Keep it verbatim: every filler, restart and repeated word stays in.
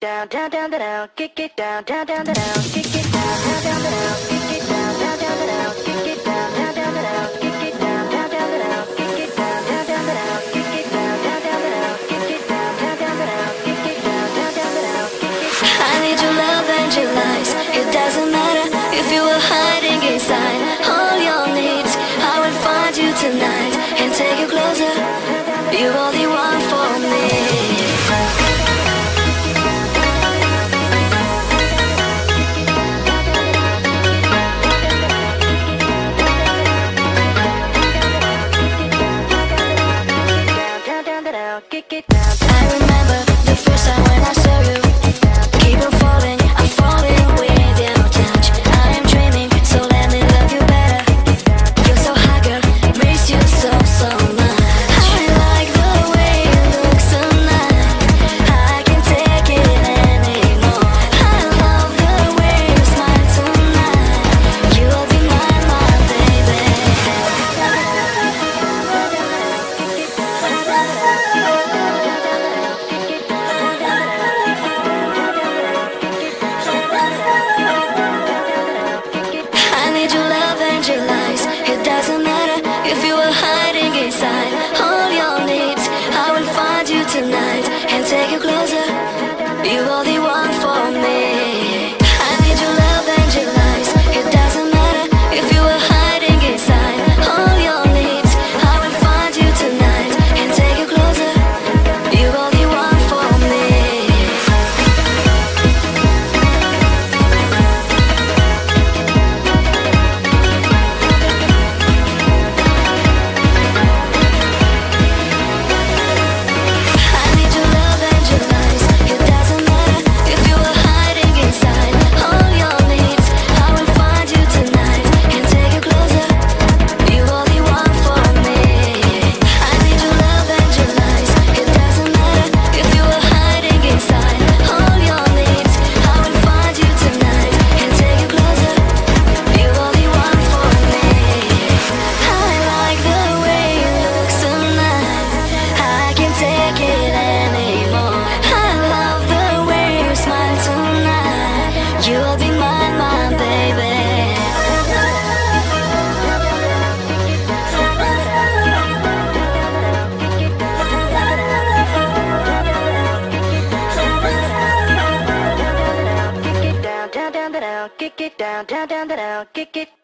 down, down, down, down, kick it down, down, down, down, kick it down, down, down, down, kick it down, down, down, down, kick it down, down, down, down, kick it down, down, down, down, kick it down, down, down, down, kick it down, down, down, down, kick it down, down, down, down, kick it down, down, down, down, kick it. I need your love and your lies. It doesn't matter if you were hiding inside all your needs. I will find you tonight and take you closer. You're all the one for me. I remember the first time when I saw you. Keep on falling, I'm falling with your touch. I am dreaming, so let me love you better. You're so hot, girl, miss you so, so much. I like the way you look tonight. I can't take it anymore. I love the way you smile tonight. You will be mine, my baby. I need your love and your lies. It doesn't matter if you were hiding inside all your needs. I will find you tonight and take you closer. You're all the one for me. I need your love and your lies. It doesn't matter if you were hiding inside all your needs. I will find you tonight and take you closer. You're all the one for me. You'll be mine, my baby. Kick it down, down, down, down, kick it down, down, down, down, kick it.